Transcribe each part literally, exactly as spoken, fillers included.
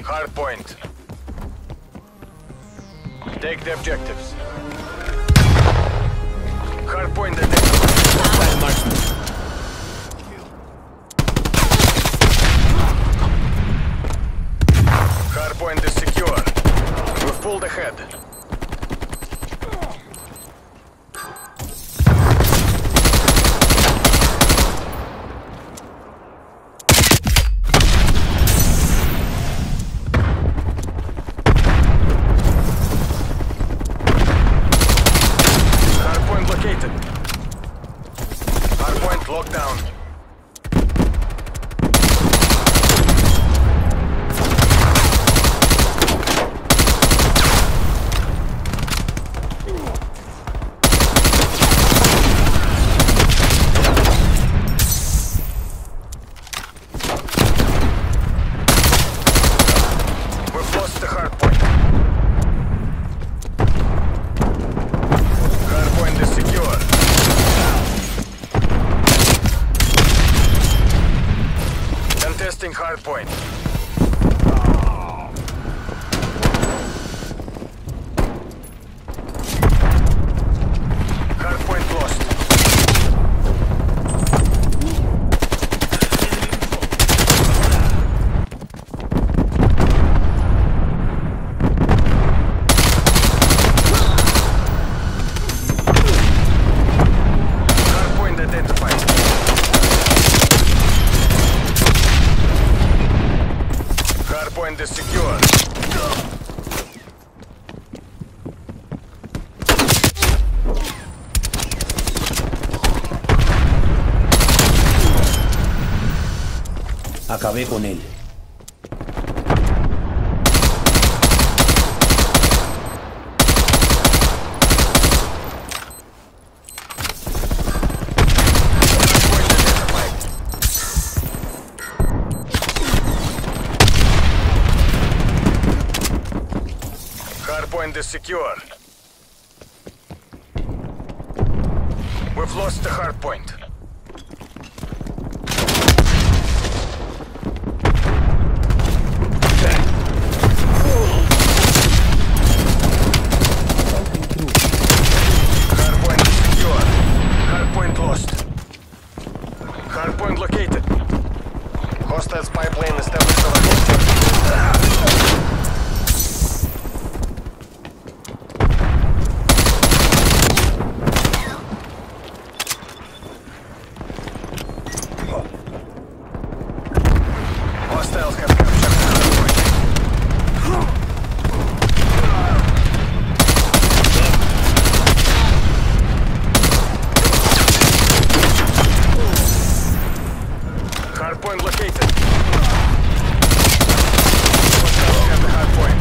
Hard point. Take the objectives. Hard point detected. Hostile marksman. Hard point is secure. We've pulled ahead. Lockdown. We've lost the hard point. Hard point is secure. Contesting hard point. Hard point lost. Hard point identified. Hardpoint is secure. Acabé con él. Hardpoint is secure. We've lost the hardpoint. Hardpoint is secure. Hardpoint lost. Hardpoint located. Hostile spy plane established over here. Hostiles have captured the hardpoint. Hardpoint located. Hostiles have the hardpoint.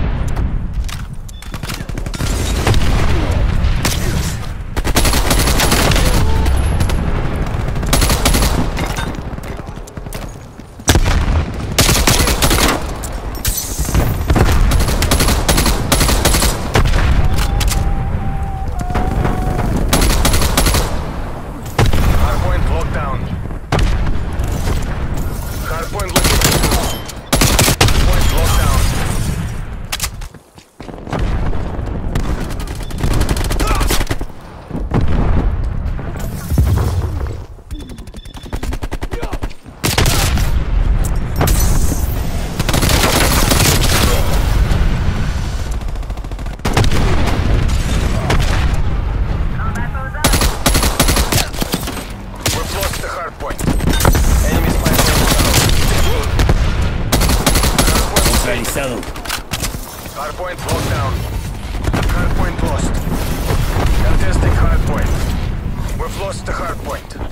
Hardpoint located. Point locked down. We've lost the hardpoint. Enemy spy Neutralizado. hardpoint locked down. Hardpoint lost. Contesting hardpoint. We've lost the hardpoint.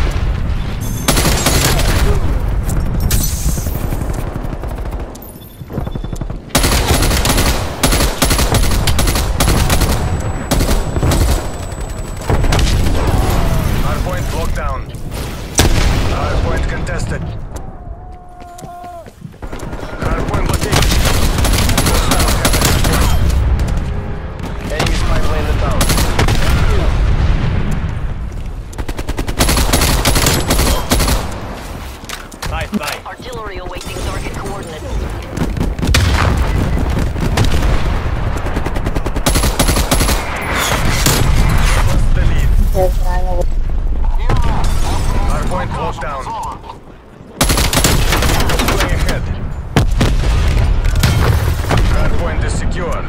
Hardpoint locked down. Hardpoint contested. Hardpoint located. Hostile have the hardpoint. Enemy spy plane inbound. Hardpoint locked down. Way ahead. Hardpoint is secure.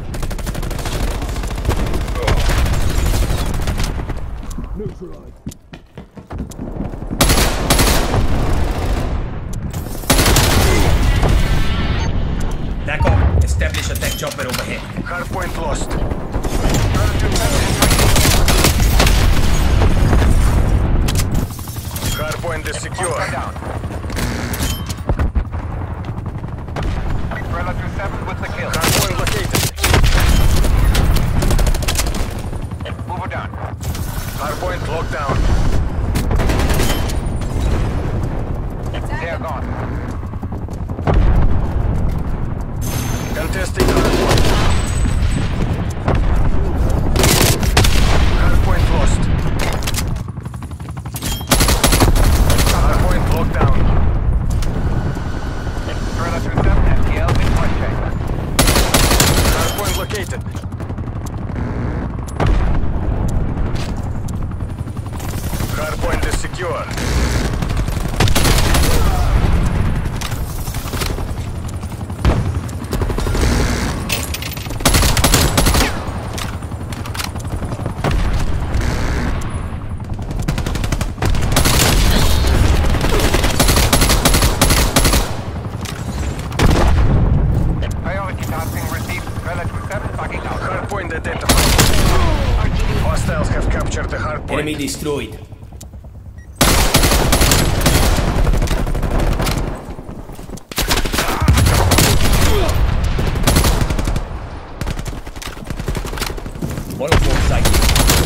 D'accord. Establish a tech chopper overhead. Hardpoint lost. Hardpoint is secure. Predator seven with the kill. Hardpoint located. Move her down. Hardpoint locked down. They are gone. Contesting hardpoint. Hardpoint lost. Hardpoint locked down. Predator seven S T L in point check. Hardpoint located. Hardpoint is secure. Priority tasking received. Predator seven backing out. Hardpoint identified. Hostiles have captured the hardpoint. Enemy destroyed. Molotov sighted.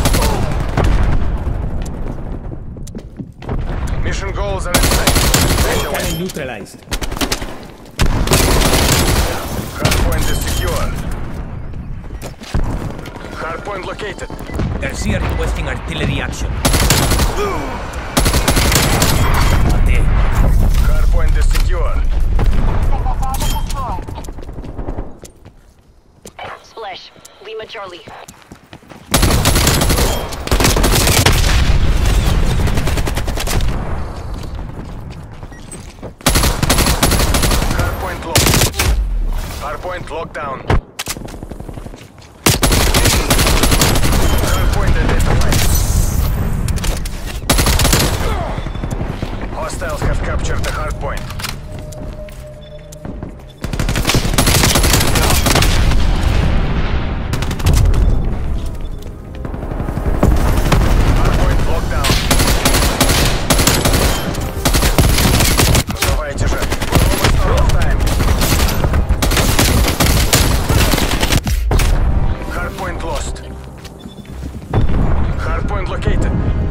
Mission goals are in sight. Right away. Cannon neutralized. Hardpoint is secure. Hardpoint located. Garcia requesting artillery action. Ate. Hardpoint is secure. Splash. Lima Charlie. Hardpoint locked. Hardpoint locked down. Hardpoint identified. Hostiles have captured the hardpoint. Hardpoint locked down. Давайте же. We're almost out of time. Hardpoint lost. Hardpoint located.